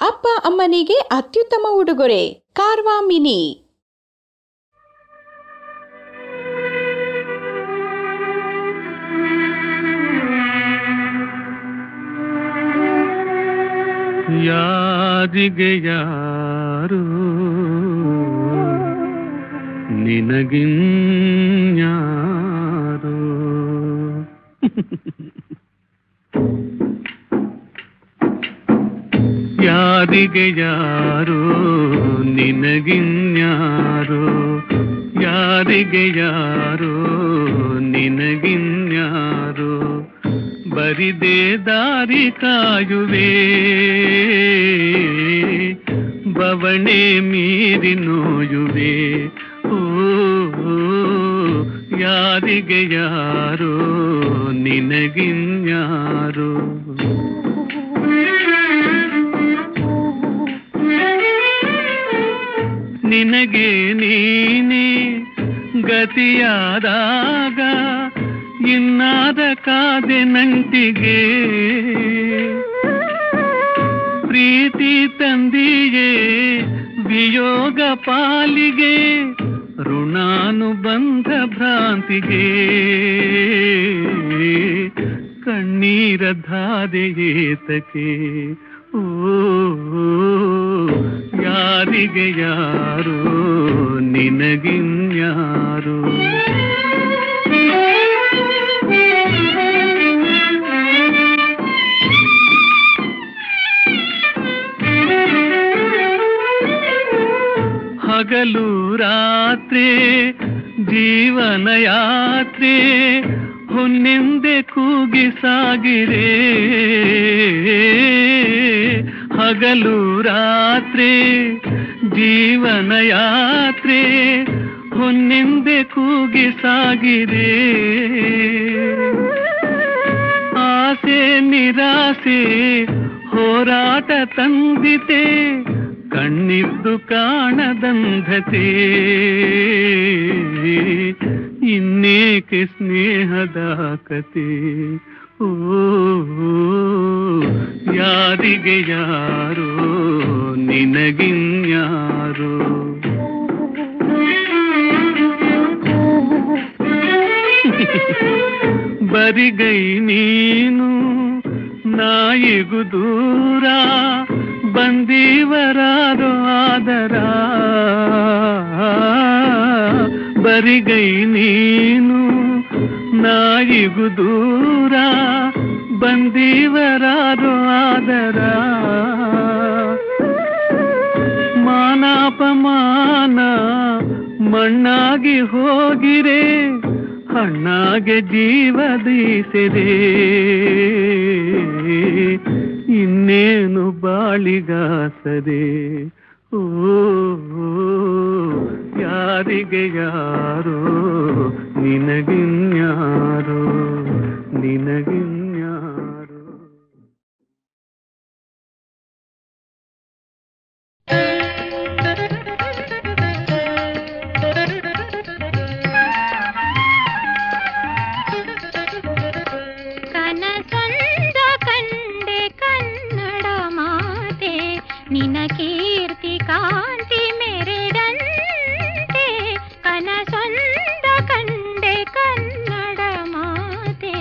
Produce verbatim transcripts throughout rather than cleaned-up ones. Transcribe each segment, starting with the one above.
ಅಪ್ಪ ಅಮ್ಮನಿಗೆ ಅತ್ಯುತ್ತಮ ಉಡುಗೊರೆ ಕಾರ್ವಾ ಮಿನಿ. ಯಾರಿಗೆ ಯಾರು ನಿನಗಿನ್ಯಾರು ಯಾರಿಗೆ ಯಾರು ನಿನಗಿನ್ಯಾರು ಯಾರಿಗೆ ಯಾರು ನಿನಗಿನ್ಯಾರು ಬರಿದೆ ದಾರಿ ಕಾಯುವೆ ಬವಣೆ ಮೀರಿ ನೋಯುವೆ ಓ ಯಾರಿಗೆ ಯಾರು ನಿನಗಿನ್ಯಾರು ನಿನಗೆ ನೀನೇ ಗತಿಯಾದಾಗ ಇನ್ನಾದ ಕಾದೆ ನಂಟಿಗೆ ಪ್ರೀತಿ ತಂದಿಯೇ ವಿಯೋಗ ಪಾಲಿಗೆ ಋಣಾನುಬಂಧ ಭ್ರಾಂತಿಗೆ ಕಣ್ಣೀರ ಧಾದೆಯೇತಕೆ ಓ ಯಾರಿಗೆ ಯಾರು ನಿನಗಿನ್ಯಾರು ಹಗಲು ರಾತ್ರಿ ಜೀವನ ಯಾತ್ರೆ ಹೊನ್ನೆಂದೆ ಕೂಗಿ ಸಾಗಿರೆ ಹಗಲು ರಾತ್ರಿ ಜೀವನ ಯಾತ್ರೆ ಹೊನ್ನೆಂದೆ ಕೂಗಿ ಸಾಗಿರೆ ಆಸೆ ನಿರಾಸೆ ಹೋರಾಟ ತಂದಿತೆ ಕಣ್ಣಿದ್ದು ಕಾಣದಂಧತೆ ಇನ್ನೇಕೆ ಸ್ನೇಹದ ಕತೆ ಓ ಯಾರಿಗೆ ಯಾರು ನಿನಗಿನ್ಯಾರು ಬರಿಗೈ ನೀನು ನಾಯಿಗೂ ದೂರ ಬಂದೀವರಾರೋ ಆದರ ಬರಿಗೈ ನೀನು ನಾಯಿಗೂ ದೂರ ಬಂದೀವರಾರೋ ಆದರ ಮಾನಾಪಮಾನ ಮಣ್ಣಾಗಿ ಹೋಗಿರೆ ಹಣ್ಣಾಗೆ ಜೀವದೀಸೆರೆ ಇನ್ನೇನು ಬಾಳಿಗಾಸರೆ ಓ ಯಾರಿಗೆ ಯಾರೋ ನಿನಗಿನ್ಯಾರೋ ನಿನಗಿನ್ಯಾರೋ ನಿನ ಕೀರ್ತಿ ಕಾಂತಿ ಮೆರೆದಂತೆ ಕನಸೊಂದ ಕಂಡೆ ಕನ್ನಡ ಮಾತೆ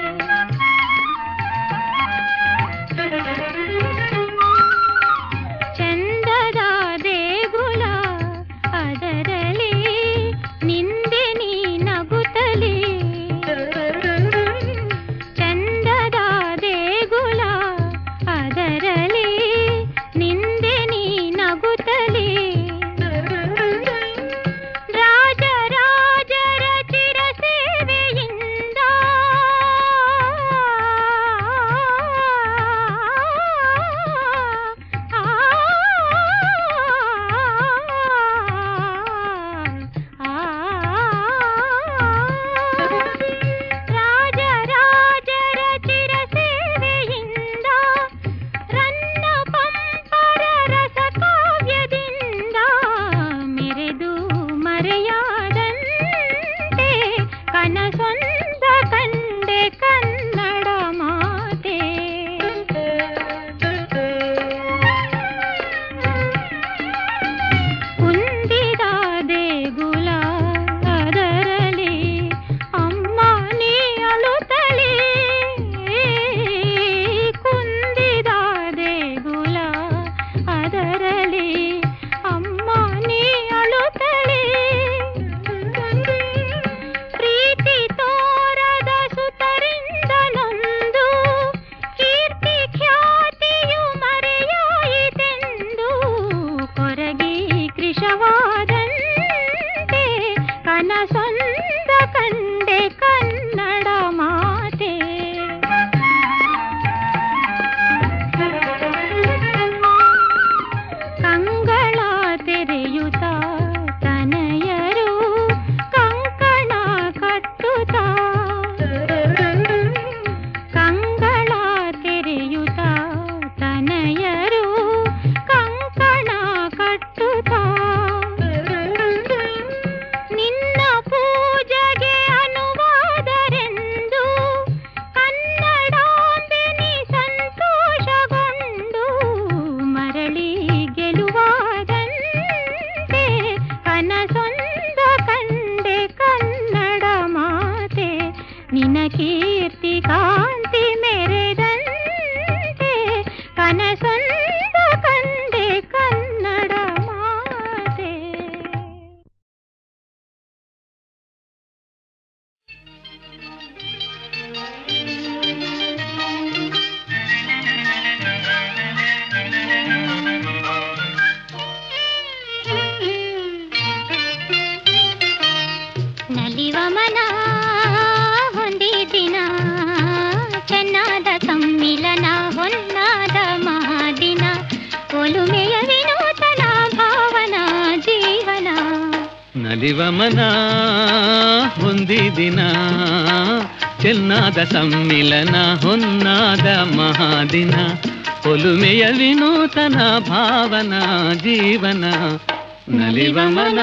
ಚಂದದ ದೇಗುಲ ಅದರಲ್ಲಿ ನಿಂದೆ ನೀ ನಗುತ್ತಲೇ ಚಂದದ ದೇಗುಲ ಅದರಲ್ಲಿ ನಿಂದೆ ನೀ ಕೀರ್ತಿ ಕಾಂತಿ ಮೆರೆದಂತೆ ಕನಸೊಂದ ಕಂಡೆ ಕನ್ನಡ ಮಾತೆ. ನಲಿವ ಮನ ಹೊಂದಿದಿನ ಚೆನ್ನಾದ ಸಮ್ಮಿಲನ ಹೊನ್ನಾದ ಮಹಾದಿನ ಒಲುಮೆಯ ವಿನೂತನ ಭಾವನಾ ಜೀವನ. ನಲಿವ ಮನ ಹೊಂದಿದಿನ ಚೆನ್ನಾದ ಸಮ್ಮಿಲನ ಹೊನ್ನಾದ ಮಹಾದಿನ ಒಲುಮೆಯ ವಿನೂತನ ಭಾವನಾ ಜೀವನ. ನಲಿವ ಮನ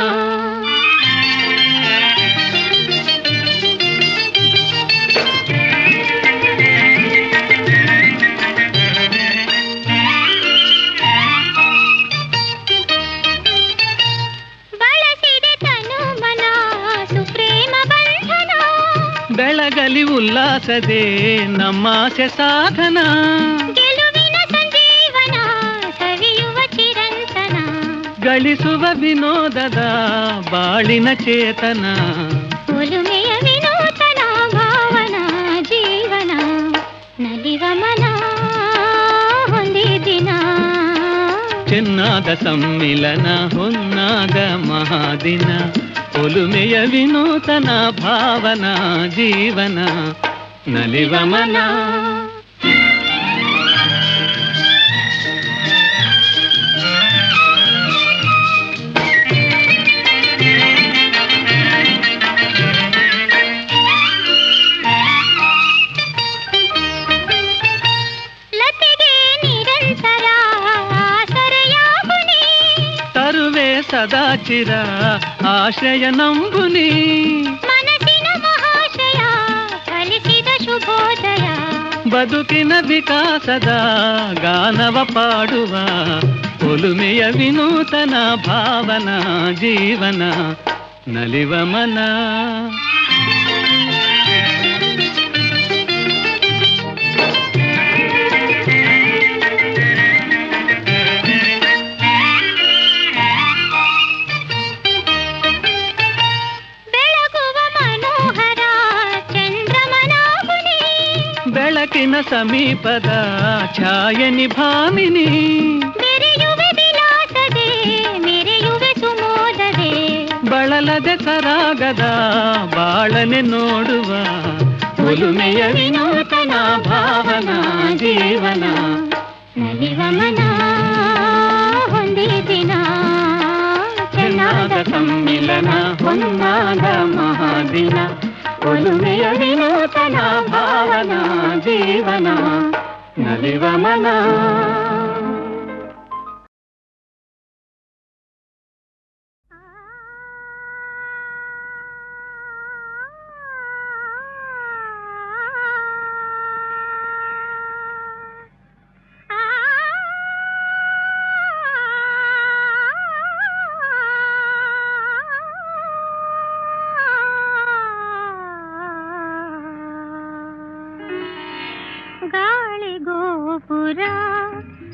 ಬೆಳಗಲಿ ಉಲ್ಲಾಸದೆ ನಮ್ಮಾಸೆ ಸಾಧನ ಗೆಲುವಿನ ಸಂಜೀವನ ಸವಿಯುವ ಚಿರಂತನ ಗಳಿಸುವ ವಿನೋದದ ಬಾಳಿನ ಚೇತನ. ಒಲುಮೆಯ ವಿನೂತನ ಭಾವನಾ ಜೀವನ. ನಲಿವ ಮನ ಹೊಂದಿದಿನ ಚೆನ್ನಾದ ಸಮ್ಮಿಲನ ಹೊನ್ನಾದ ಮಹಾದಿನ ಒಲುಮೆಯ ವಿನೂತನ ಭಾವನಾ ಜೀವನ. ನಲಿವ ಮನ ಲತೆಗೆ ನಿರಂತರ ಆಸರೆಯಾಗುನಿ ತರುವೆ ಸದಾಚಿರ ಆಶ್ರಯ ನಂಬುನಿ. ಮನಸ್ಸಿನ ಮಹಾಶಯ ಕಲಿಸಿದ ಶುಭೋದಯ ಬದುಕಿನ ವಿಕಾಸದ ಗಾನವ ಪಾಡುವ ಒಲುಮೆಯ ವಿನೂತನ ಭಾವನಾ ಜೀವನ. ನಲಿವ ಮನ ಬೆಳಕಿನ ಸಮೀಪದ ಛಾಯೆ ನಿಭಾಮಿನಿ ಮೆರೆಯುವೆ ವಿಲಾಸದೆ ಮೆರೆಯುವೆ ಸುಮೋದದೆ ಬಳಲದೆ ಸರಾಗದ ಬಾಳನೆ ನೋಡುವ ಒಲುಮೆಯ ವಿನೂತನ ಭಾವನಾ ಜೀವನ. ನಲಿವ ಮನ ಹೊಂದಿದಿನ ಚೆನ್ನಾದ ಸಮ್ಮಿಲನ ಹೊನ್ನಾದ ಮಹಾದಿನ ಒಲುಮೆಯ ವಿನೂತನ ಭಾವನಾ ಜೀವನ. ನಲಿವ ಮನ ಗಾಳಿ ಗೋಪುರ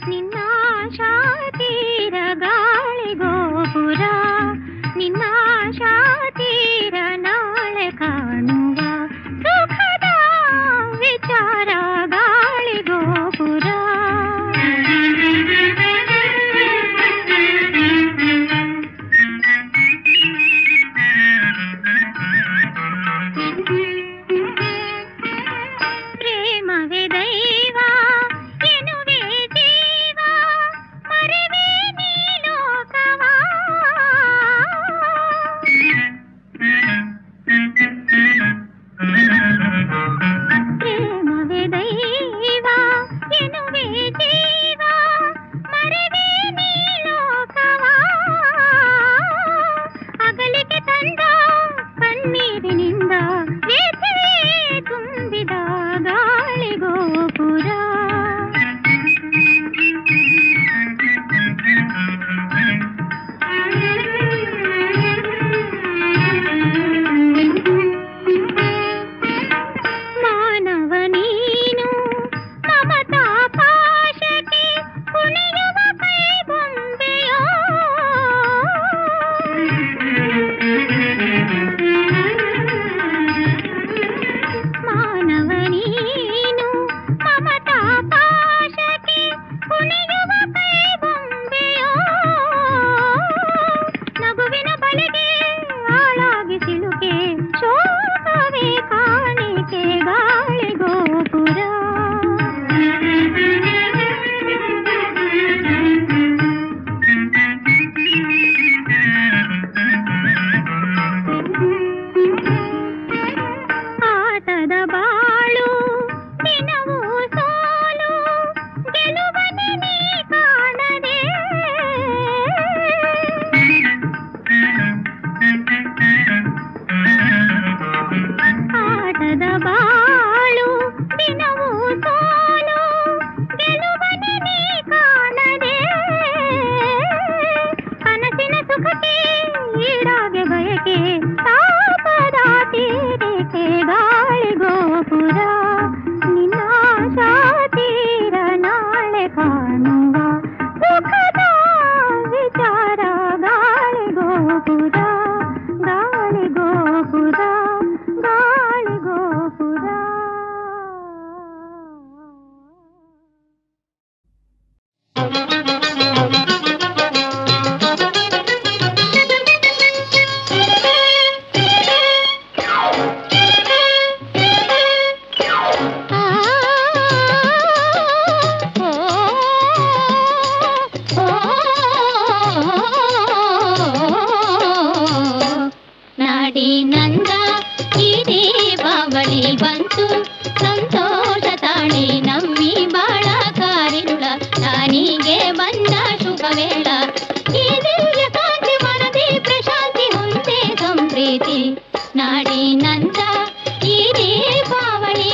ಶುಭವೇಳ ಈ ದಿವ್ಯ ಕಾಂತಿ ಮನದಿ ಪ್ರಶಾಂತಿ ಹೊಂದೆ ಸಂಪ್ರೀತಿ ನಾಡಿನಂದ ಈ ದೀಪಾವಳಿ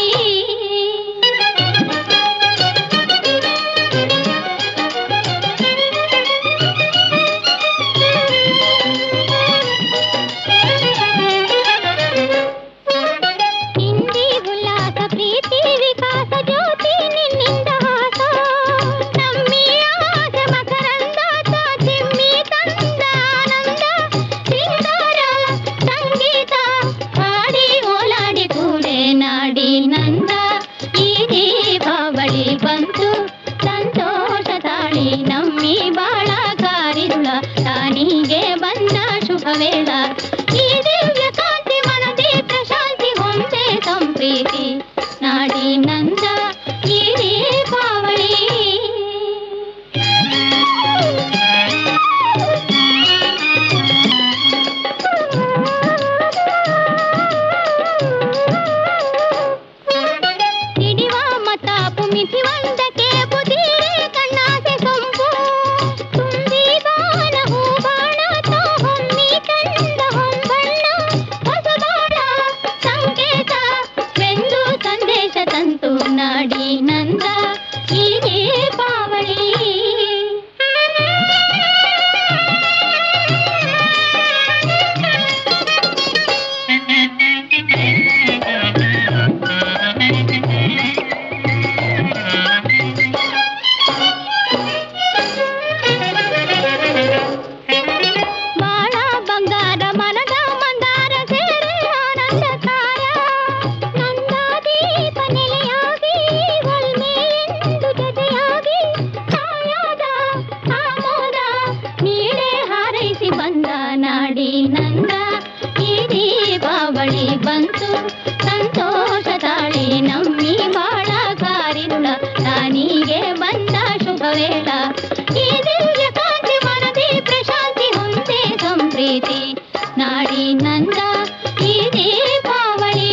ಹಿಂದಿ ಉಲ್ಲಾಸ ಪ್ರೀತಿ ವಿಕಾಸ ಜ್ಯೋತಿ ನಿನ್ನಿಂದ ಹಾಸ ನಮ್ಮಿ ಆಸ ಮಕರಂದ ಚಿಮ್ಮಿ ತಂದ ಆನಂದ ಸಿಂಗಾರ ಸಂಗೀತ ಹಾಡಿ ಓಲಾಡಿ ಕೂಡೆ ನಾಡಿನಂದ ಈ ದೀಪಾವಳಿ ಬಂತು ಸಂತೋಷ ತಾಳಿ ನಮ್ಮಿ ಬಾಳ ಕಾರಿರುಳ ತಾನಿಗೆ ಬಂದ ಶುಭವೇಳ ಈ ದಿವ್ಯ ಕಾಂತಿ ಮನದಿ ಪ್ರಶಾಂತಿ ಹೊಂದೆ ಸಂಪ್ರೀತಿ ನಾಡಿನಂದ ಈ ದೀಪಾವಳಿ ಹಿಡಿವ ಮತಾಪು ಮಿಥಿ ಒಂದಕ್ಕೆ ಬುದಿರೆ ಕಣ್ಣಾಸೆ ಸೊಂಪು ತುಂಬಿದಾನ ಹೂಬಾಣ ತಾ ಹೊಮ್ಮಿ ತಂದ ಹೊಂಬಣ್ಣ ಹೊಸಬಾಣ ಸಂಕೇತ ವೆಂದು ಸಂದೇಶ ತಂತು ನಾಡಿನಂದ ಈ ದೀಪಾವಳಿ ಬಾಳ ಬಂಗಾರ ಮನದ ಮಂದಾರ ಸೇರೆ ಆನಂದ ತಾರ ನಂದ ದೀಪ ನೆಲೆಯಾಗಿ ಒಲ್ಮೆ ಎಂದು ಜೊತೆಯಾಗಿ ಸಾಯಾದ ಆಮೋದ ನೀಡೆ ಹಾರೈಸಿ ಬಂದ ನಾಡಿನಂದ ಈ ದೀಪಾವಳಿ ಬಂತು ಸಂತೋಷ ತಾಳಿ ನಮ್ಮಿ ಬಾಳ ಕಾರಿರುಳ ತಾನಿಗೆ ಬಂದ ಶುಭವೇಳ ಈ ದಿವ್ಯ ಕಾಂತಿ ಮನದಿ ಪ್ರಶಾಂತಿ ಹೊಂದೆ ಸಂಪ್ರೀತಿ ನಾಡಿನಂದ ಈ ದೀಪಾವಳಿ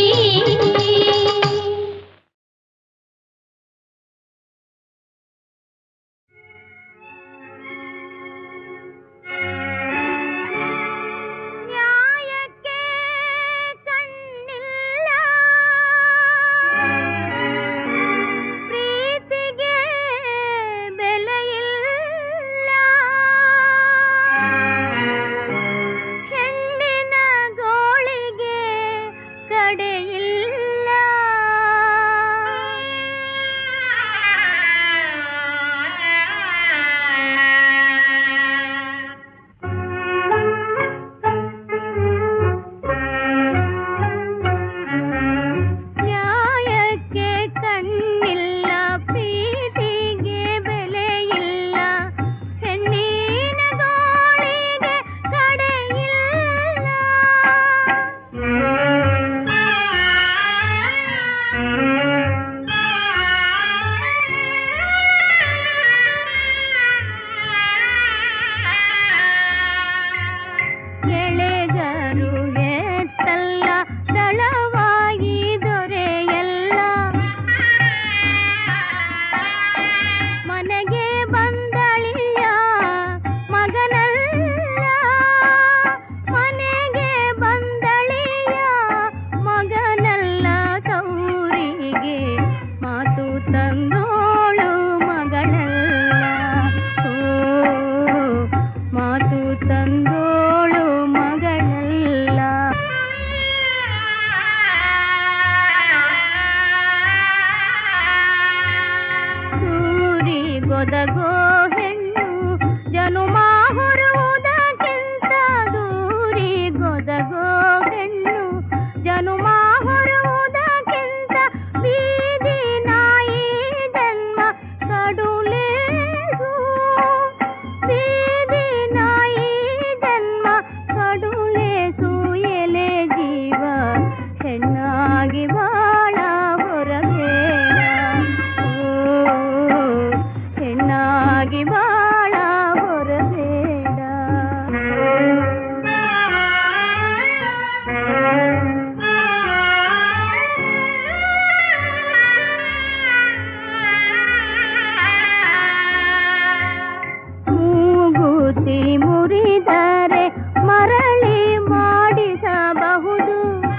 ಮುಟ್ಟಿ ಮುರಿದರೆ ಮರಳಿ ಮಾಡಿಸಬಹುದು.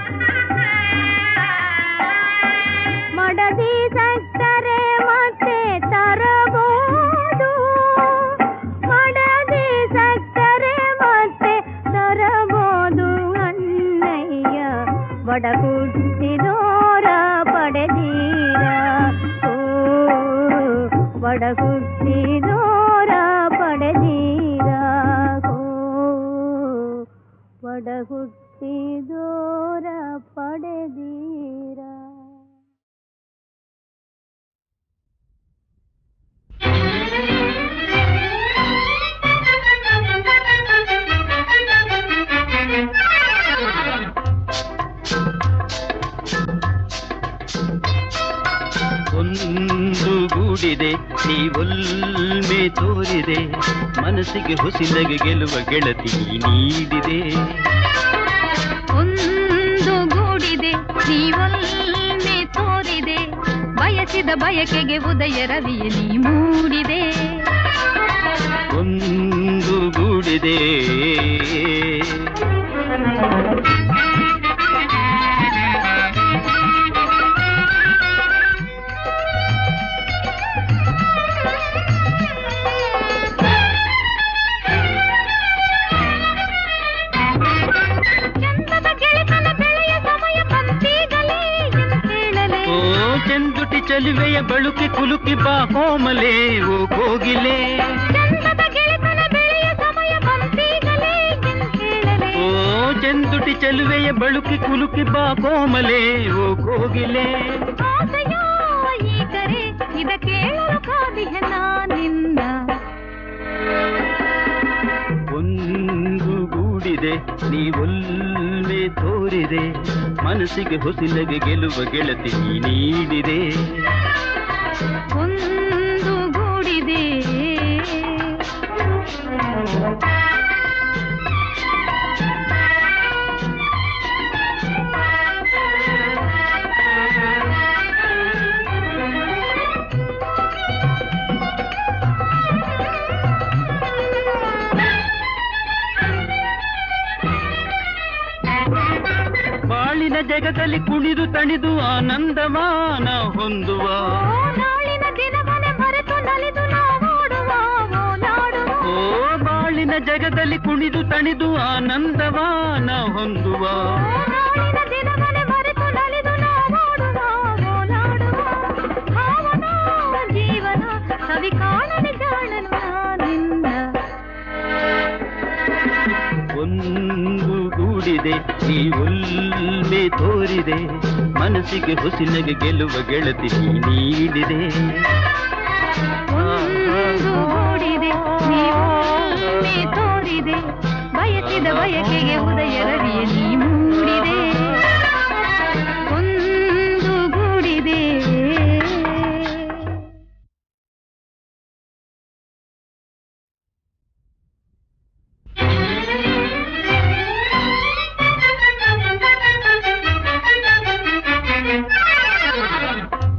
ಮಡದಿ ಸಕ್ಕರೆ ಮತ್ತೆ ತರಬಹುದು. ಮಡದಿ ಸಕ್ಕರೆ ಮತ್ತೆ ತರಬಹುದು. ಅಣ್ಣಯ್ಯ ಬಡ ಹುಟ್ಟಿದೋರ ಪಡೆದೀರ. ಓ ಬಡ ಹುಟ್ಟಿದೋರ ಪಡೆದೀರ. ಓ ಬಡ ಹುಟ್ಟಿದೋರ ಪಡೆದೀರ. ಒಂದು ಗೂಡಿದೆ ನೀವೊಲ್ಮೆ ತೋರಿದೆ ಮನಸ್ಸಿಗೆ ಹೊಸಿಲಗೆ ಗೆಲ್ಲುವ ಗೆಳತಿ ನೀಡಿದೆ. ಒಂದು ಗೂಡಿದೆ ನೀವೊಲ್ಮೆ ತೋರಿದೆ ಬಯಸಿದ ಬಯಕೆಗೆ ಉದಯ ರವಿಯ ನೀ ಮೂಡಿದೆ. ಒಂದು ಗೂಡಿದೆ ಚೆಂದುಟಿ ಚಲುವೆಯ ಬಳುಕಿ ಕುಲುಕಿ ಬಾ ಕೋಮಲೆ ಓ ಕೋಗಿಲೆ. ಓ ಚೆಂದುಟಿ ಚಲುವೆಯ ಬಳುಕಿ ಕುಲುಕಿ ಬಾ ಕೋಮಲೆ ಓ ಕೋಗಿಲೆ. ಒಂದು ಗೂಡಿದೆ ನೀವೊಲ್ಮೆ ತೋರಿದೆ ಮನಸ್ಸಿಗೆ ಹೊಸಿಲಗೆ ಗೆಲ್ಲುವ ಗೆಳತಿ ನೀಡಿದೆ. ಒಂದು ಗೂಡಿದೆ ಬಾಳಿನ ಜಗದಲ್ಲಿ ಕುಣಿದು ತಣಿದು ಆನಂದಮಾನ ಹೊಂದುವ. ನಾಳಿನ ದಿನವನೆ ಮರೆತು ನಲಿದು ನಾವೋಡುವ ಓ ಬಾಳಿನ ಜಗದಲ್ಲಿ ಕುಣಿದು ತಣಿದು ಆನಂದಮಾನ ಹೊಂದುವ. ನಾಳಿನ ದಿನವನೆ ಮರೆತು ನಲಿದು ನಾವೋಡುವ ಓಲಾಡುವ. ಭಾವನ ಜೀವನ ಸವಿ ಕಾಣನೆ ಜಾಣನು ನಿನ್ನ. ಒಂದು ಗೂಡಿದೆ ನೀವೊಲ್ಮೆ ತೋರಿದೆ ಮನಸ್ಸಿಗೆ ಹೊಸಿಲಗೆ ಗೆಲ್ಲುವ ಗೆಳತಿ ನೀಡಿದೆ. ಒಂದು ಗೂಡಿದೆ ನೀವೊಲ್ಮೆ ತೋರಿದೆ ಬಯಸಿದ ಬಯಕೆಗೆ ಉದಯ